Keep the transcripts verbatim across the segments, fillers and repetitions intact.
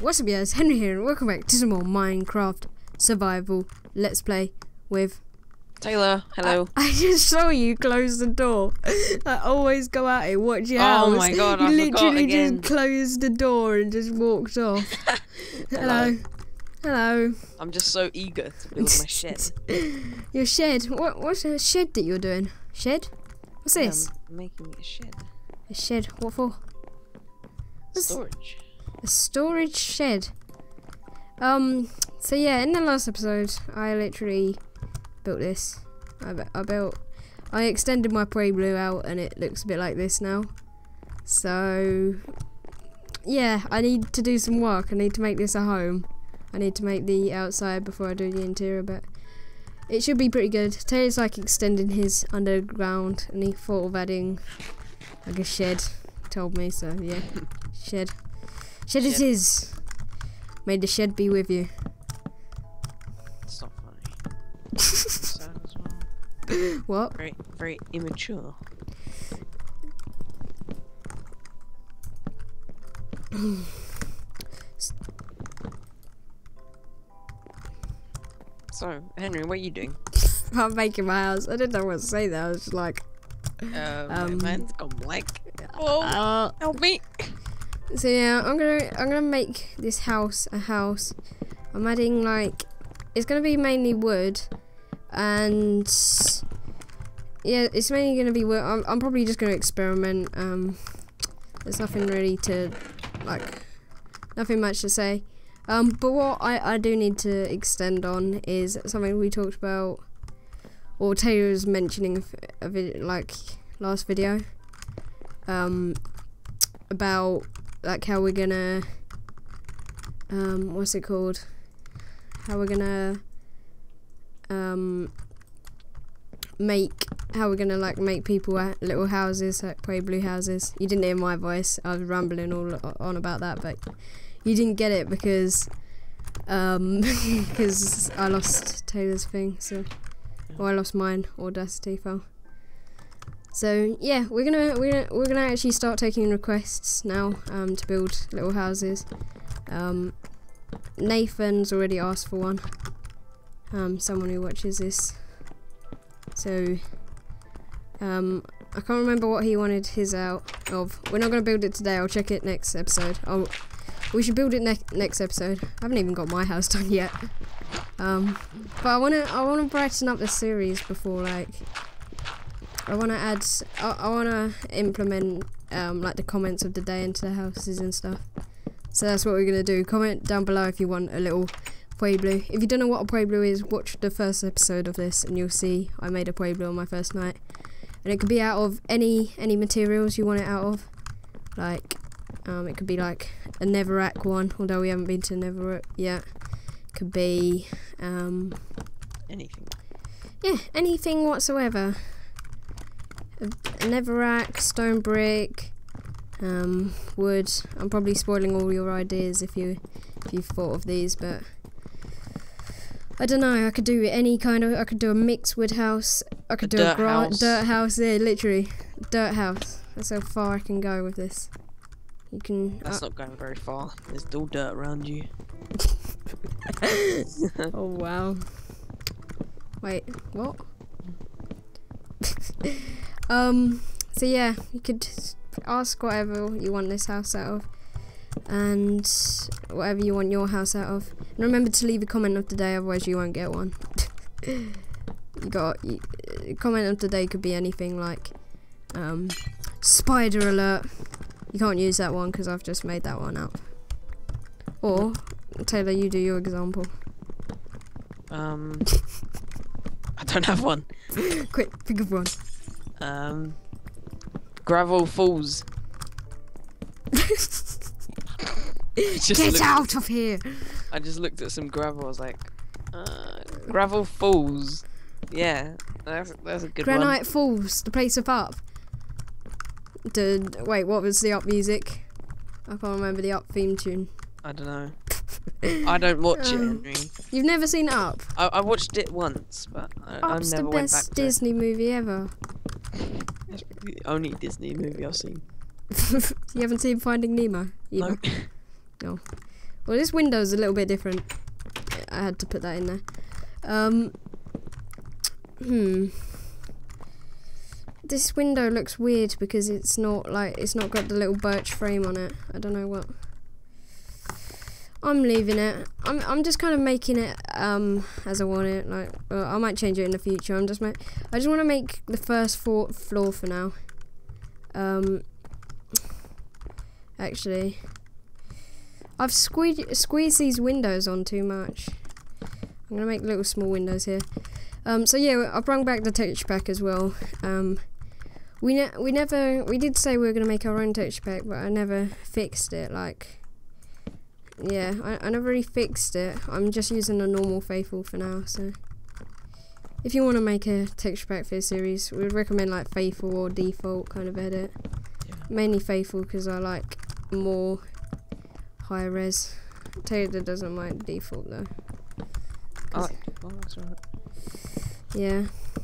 What's up guys, Henry here and welcome back to some more Minecraft Survival Let's Play with Taylor. Hello. I, I just saw you close the door. I always go out here, watch your house. Oh my god, you I literally forgot again. just closed the door and just walked off. Hello. Hello. I'm just so eager to build my shed. Your shed? What? What's a shed that you're doing? Shed? What's Yeah, this? I'm making a shed. A shed? What for? What's Storage. A storage shed. Um. So yeah, in the last episode, I literally built this. I, I built. I extended my Pueblo out, and it looks a bit like this now. So yeah, I need to do some work. I need to make this a home. I need to make the outside before I do the interior, but it should be pretty good. Taylor's like extending his underground, and he thought of adding like a shed. He told me so. Yeah, shed. Shed it is. May the shed be with you. It's not funny. Sad as well. What? Very, very immature. So, Henry, what are you doing? I'm making my house. I didn't know what to say there. I was just like, Uh, Um, my man's gone blank. Whoa! uh, Help me! so yeah, I'm gonna I'm gonna make this house a house. I'm adding like it's gonna be mainly wood, and yeah, it's mainly gonna be wood. I'm I'm probably just gonna experiment. Um, there's nothing really to like, nothing much to say. Um, but what I I do need to extend on is something we talked about, or Taylor was mentioning a vid like last video. Um, about like how we're gonna um what's it called how we're gonna um make how we're gonna like make people at little houses, like Pueblo houses. You didn't hear my voice, I was rambling all on about that, but you didn't get it because um because I lost Taylor's thing, so or I lost mine. Audacity fell. So yeah, we're gonna we're gonna, we're gonna actually start taking requests now um, to build little houses. Um, Nathan's already asked for one. Um, someone who watches this. So um, I can't remember what he wanted his out of. We're not gonna build it today. I'll check it next episode. Oh, we should build it ne next episode. I haven't even got my house done yet. Um, but I wanna I wanna brighten up the series before like. I want to add, I, I want to implement um, like the comments of the day into the houses and stuff. So that's what we're going to do. Comment down below if you want a little Pueblo. If you don't know what a Pueblo is, watch the first episode of this and you'll see I made a Pueblo on my first night. And it could be out of any any materials you want it out of. Like, um, it could be like a Netherrack one, although we haven't been to Netherrack yet. It could be, um, Anything. yeah, anything whatsoever. A Netherrack, stone brick, um, wood. I'm probably spoiling all your ideas if you if you've thought of these, but I don't know. I could do any kind of. I could do a mixed wood house. I could A do a dirt gra house. dirt house. Yeah, literally, dirt house. That's how far I can go with this. You can. That's Uh, not going very far. There's still dirt around you. oh wow. Wait, what? Um, so yeah, you could ask whatever you want this house out of, and whatever you want your house out of. And remember to leave a comment of the day, otherwise you won't get one. you got you, uh, comment of the day could be anything like um, spider alert. You can't use that one because I've just made that one up. Or Taylor, you do your example. Um, I don't have one. Quick, think of one. Um, Gravel Falls. Just Get looked- out of here! I just looked at some gravel. I was like, uh, Gravel Falls. Yeah, that's that's a good Granite one. Falls, the place of up. The wait, what was the up music? I can't remember the up theme tune. I don't know. I don't watch it, Um, Henry. You've never seen Up? I, I watched it once, but I, I Up's never the went back best to Disney movie ever. it. It's the only Disney movie I've seen. You haven't seen Finding Nemo? Either? No. No. Well, this window's a little bit different. I had to put that in there. Um, hmm. This window looks weird because it's not like it's not got the little birch frame on it. I don't know what. I'm leaving it. I'm I'm just kind of making it um as I want it. Like well, I might change it in the future. I'm just ma I just want to make the first floor floor for now. Um. Actually, I've squeezed squeezed these windows on too much. I'm gonna make little small windows here. Um. So yeah, I brought back the texture pack as well. Um. We ne we never we did say we were gonna make our own texture pack, but I never fixed it. Like. Yeah, I, I never really fixed it. I'm just using a normal Faithful for now, so if you want to make a texture pack for this series, we would recommend like Faithful or default kind of edit. Yeah. Mainly Faithful because I like more high res. Taylor doesn't mind default though. I like default, that's right. Yeah.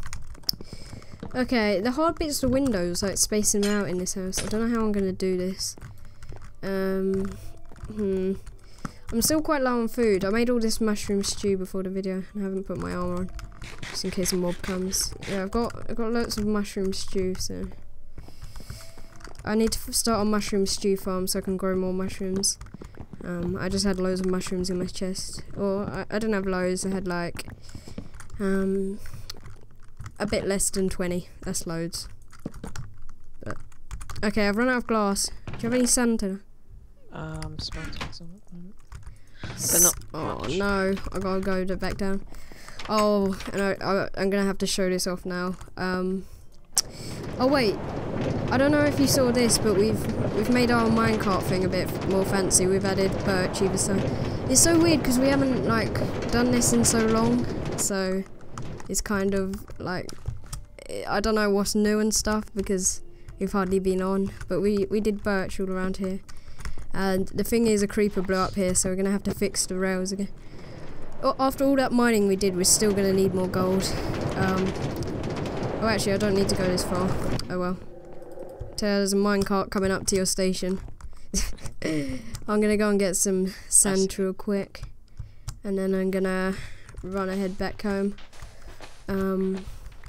Okay, the hard bit's the windows, like spacing them out in this house. I don't know how I'm gonna do this. Um, hmm. I'm still quite low on food. I made all this mushroom stew before the video and I haven't put my armor on just in case a mob comes. Yeah, I've got I've got lots of mushroom stew, so I need to f start a mushroom stew farm so I can grow more mushrooms. Um, I just had loads of mushrooms in my chest. Or I, I didn't have loads. I had like um a bit less than twenty. That's loads. But okay, I've run out of glass. Do you have any sand? Taylor? Um, smelting some. But not oh much. no, I gotta go to back down. Oh, and I, I, I'm gonna have to show this off now. Um, oh wait, I don't know if you saw this, but we've we've made our minecart thing a bit more fancy. We've added birch either side. It's so weird because we haven't like done this in so long, so it's kind of like I don't know what's new and stuff because we've hardly been on. But we we did birch all around here. And the thing is, a creeper blew up here, so we're gonna have to fix the rails again. Oh, after all that mining we did, we're still gonna need more gold. Um, oh, actually, I don't need to go this far. Oh well. There's a minecart coming up to your station. I'm gonna go and get some sand real quick, and then I'm gonna run ahead back home. Um.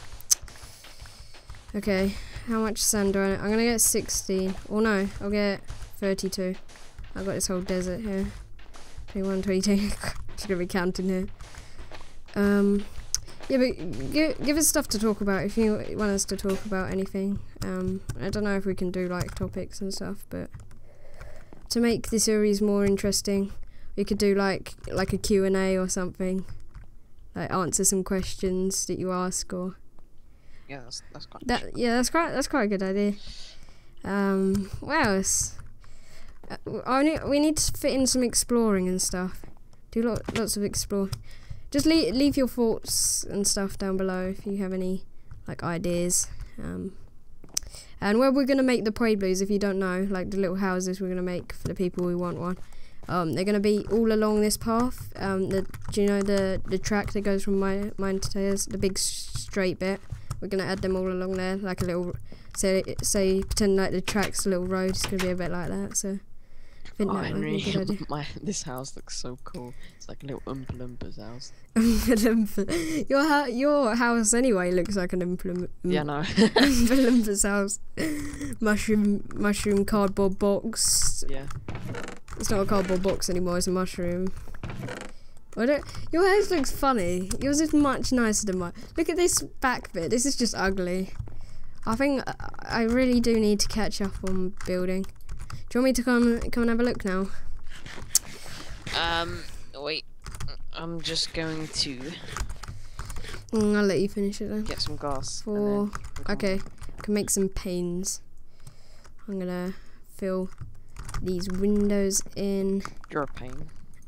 Okay, how much sand do I? I'm gonna get sixteen. Or no, I'll get thirty-two. I've got this whole desert here. twenty-one, twenty-two. Just gonna be counting here. Um, yeah, but give, give us stuff to talk about if you want us to talk about anything. Um, I don't know if we can do like topics and stuff, but to make the series more interesting, we could do like like a Q and A or something. Like answer some questions that you ask, or Yeah, that's that's quite. that. Yeah, that's quite that's quite a good idea. Um, what else? Uh, I need, we need to fit in some exploring and stuff. Do lot, lots of exploring. Just leave, leave your thoughts and stuff down below if you have any like ideas. Um, and where we're gonna make the Pueblos, if you don't know, like the little houses we're gonna make for the people who want one. Um, they're gonna be all along this path. Um, the do you know the the track that goes from my mine to Taylor's, the big straight bit? We're gonna add them all along there, like a little. Say say pretend like the track's a little road. It's gonna be a bit like that. So. Oh, that Henry, might be a good idea. my this house looks so cool. It's like a little Oompa Loompas house. your ha your house anyway looks like an Oompa Yeah, no. Oompa Loompas house. Mushroom mushroom cardboard box. Yeah. It's not a cardboard box anymore. It's a mushroom. I don't. Your house looks funny. Yours is much nicer than mine. Look at this back bit. This is just ugly. I think I really do need to catch up on building. Do you want me to come come and have a look now? Um, wait. I'm just going to Mm, I'll let you finish it then. get some gas. For and then okay, I can make some panes. I'm gonna fill these windows in. You're a pain.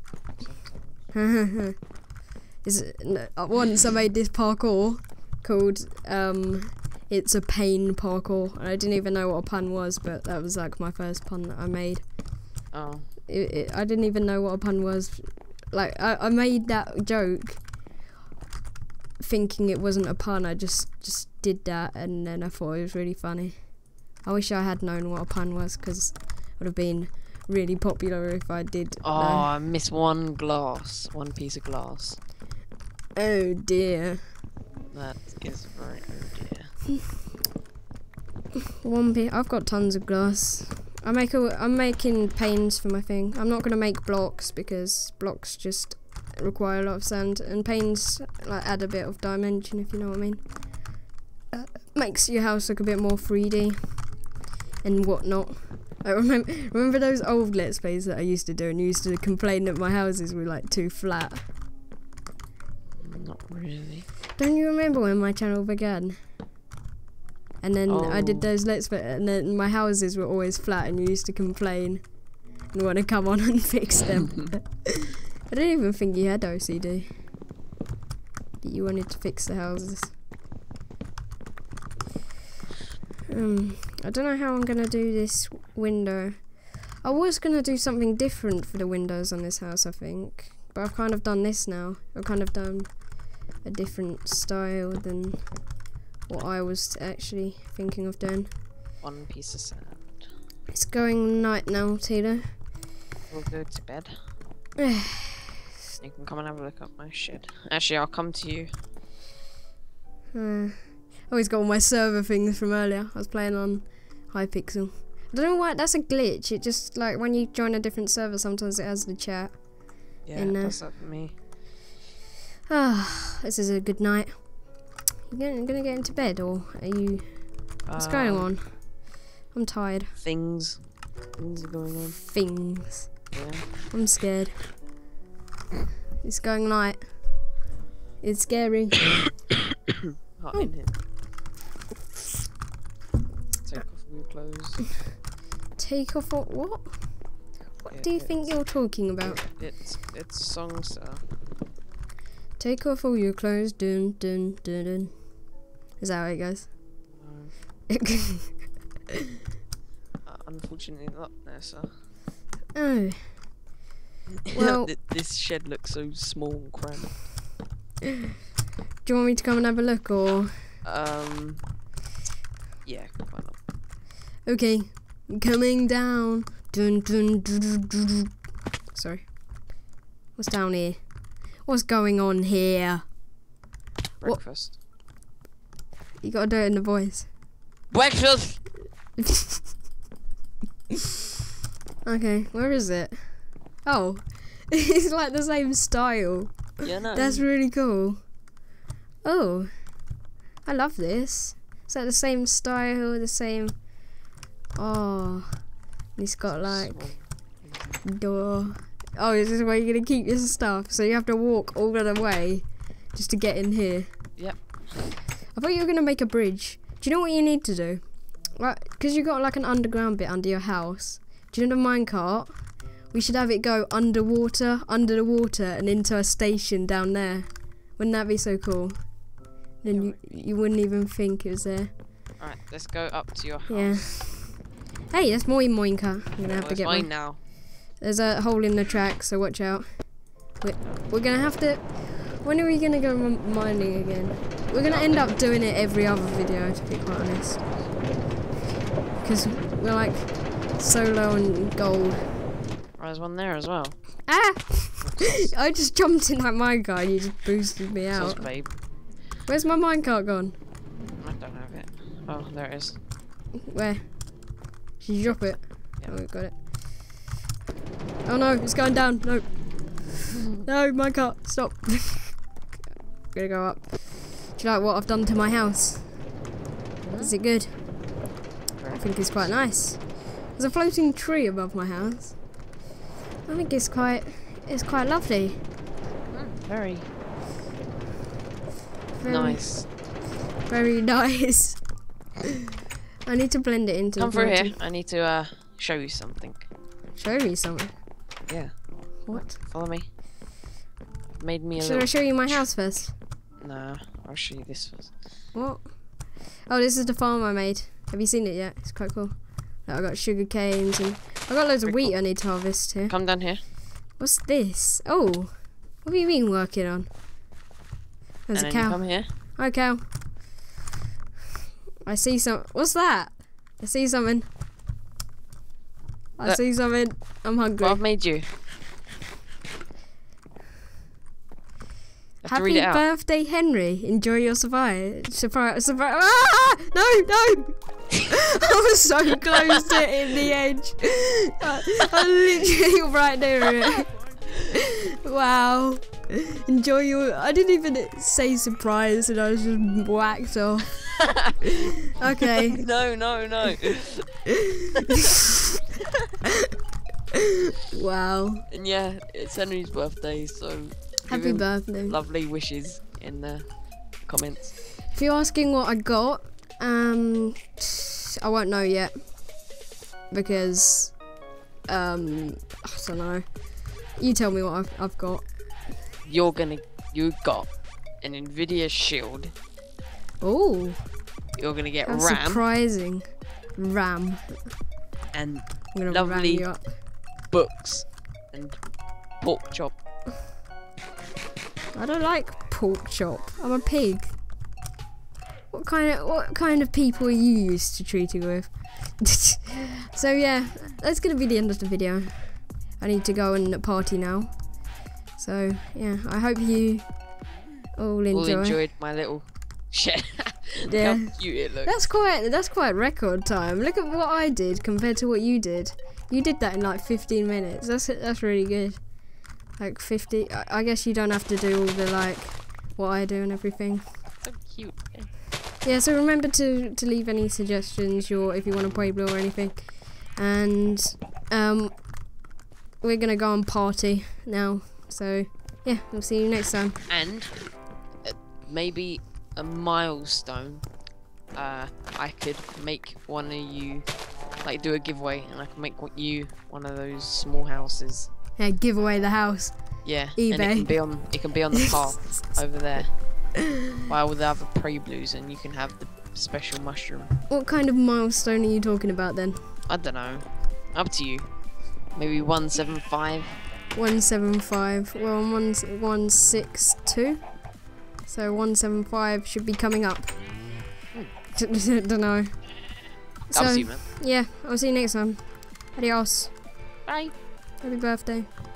Is it, no, once I made this parkour called um, It's a Pain Parkour, and I didn't even know what a pun was, but that was like my first pun that I made. Oh. It, it, I didn't even know what a pun was. Like I, I made that joke thinking it wasn't a pun. I just just did that, and then I thought it was really funny. I wish I had known what a pun was, because it would have been really popular if I did. Oh, know. I missed one glass. One piece of glass. Oh dear. That is very oh dear. One bit. I've got tons of glass. I make a. I'm making panes for my thing. I'm not gonna make blocks because blocks just require a lot of sand, and panes like add a bit of dimension, if you know what I mean. Uh, makes your house look a bit more three D and whatnot. I remember remember those old Let's Plays that I used to do, and you used to complain that my houses were like too flat. Not really. Don't you remember when my channel began? And then I did Oh. those Let's Play, and then my houses were always flat, and you used to complain and want to come on and fix them. I didn't even think you had O C D. That you wanted to fix the houses. Um, I don't know how I'm gonna do this window. I was gonna do something different for the windows on this house, I think, but I've kind of done this now. I've kind of done a different style than what I was actually thinking of doing. One piece of sand. It's going night now, Tito. We'll go to bed. You can come and have a look at my shed. Actually, I'll come to you. Uh, I always got all my server things from earlier. I was playing on Hypixel. I don't know why, that's a glitch. It just, like, when you join a different server, sometimes it has the chat. Yeah, In, uh, that's up for me. Ah, this is a good night. You gonna, gonna get into bed, or are you... What's going Um, on? I'm tired. Things. Things are going on. Things. Yeah. I'm scared. It's going night. It's scary. Hot Oh. in here. Take off all your clothes. Take off what? What, what Yeah, do you think it's- you're talking about? It's it's song sir. Take off all your clothes. Dun dun dun dun. Is that how it goes? Um, uh, unfortunately not there, sir. Oh. Well- Th- this shed looks so small and cramped. Do you want me to come and have a look, or? Um. Yeah, why not? Okay, I'm coming down. Dun, dun, dun, dun, dun, dun. Sorry. What's down here? What's going on here? What? Breakfast. You gotta do it in the voice. Breakfast. Okay, where is it? Oh, it's like the same style. Yeah, no. That's really cool. Oh, I love this. It's like the same style, the same. Oh, and it's got like door. Oh, this is where you're gonna keep your stuff. So you have to walk all the way just to get in here. Yep. I thought you were gonna make a bridge. Do you know what you need to do? Like, because you got like an underground bit under your house. Do you know the minecart? We should have it go underwater, under the water, and into a station down there. Wouldn't that be so cool? Then you you wouldn't even think it was there. Alright, let's go up to your house. Yeah. Hey, that's my minecart. I'm gonna have Well, to it's get mine one. now. There's a hole in the track, so watch out. We're, we're gonna have to. When are we gonna go m- mining again? We're gonna end up doing it every other video, to be quite honest. Because we're like so low on gold. Oh, there's one there as well. Ah! I just jumped in that minecart and you just boosted me Sauce, out. babe. Where's my minecart gone? I don't have it. Oh, there it is. Where? Did you drop it? Yeah. Oh, we got it. Oh no, it's going down. No. No, minecart, stop. I'm gonna go up. Do you like what I've done to my house? Is it good? I think it's quite nice. There's a floating tree above my house. I think it's quite, it's quite lovely. Very Very, nice. Very nice. I need to blend it into Come the through water. here. I need to uh show you something. Show me something. Yeah. What? Follow me. I've made me a Should I little. show you my house first? Nah, I'll show you this first. What? Oh, this is the farm I made. Have you seen it yet? It's quite cool. Like, I got sugar canes and I got loads of Very wheat cool. I need to harvest here. Come down here. What's this? Oh, what have you been working on? There's and a then you cow. come here. Hi, cow. I see some. What's that? I see something. I Uh, see something. I'm hungry. What I've made you. I have to read Happy it out. birthday, Henry. Enjoy your surprise. Surprise. Surprise. Ah! No, no. I was so close to hitting the edge. I, I'm literally right near it. Wow. Enjoy your. I didn't even say surprise and I was just whacked off. Okay. No, no, no. Wow. And yeah, it's Henry's birthday, so Happy give him birthday. lovely wishes in the comments. If you're asking what I got, um, I won't know yet because, um, I don't know. You tell me what I've, I've got. You're gonna, you got an Nvidia Shield. Oh, You're gonna get that's RAM surprising. RAM. and I'm gonna Lovely. ram you up. books and pork chop. I don't like pork chop. I'm a pig. What kind of what kind of people are you used to treating with? So yeah, that's gonna be the end of the video. I need to go and party now. So yeah, I hope you all enjoy. All enjoyed my little shit. Yeah. How cute it looks. That's quite that's quite record time. Look at what I did compared to what you did. You did that in like fifteen minutes. That's that's really good. Like fifty. I, I guess you don't have to do all the like what I do and everything. So cute. Yeah. Yeah. So remember to to leave any suggestions or if you want to play Blue or anything. And um, we're gonna go and party now. So yeah, we'll see you next time. And uh, maybe a milestone. Uh, I could make one of you, like, do a giveaway, and I can make what you one of those small houses. Yeah, give away the house. Yeah, and it eBay. can be on it can be on the path over there, by all the other prey blues, and you can have the special mushroom. What kind of milestone are you talking about then? I don't know. Up to you. Maybe one seven five. one seven five. Well, I'm one one six two. So one seven five should be coming up. Don't know. I'll So see you, man. yeah, I'll see you next time. Adios. Bye. Happy birthday.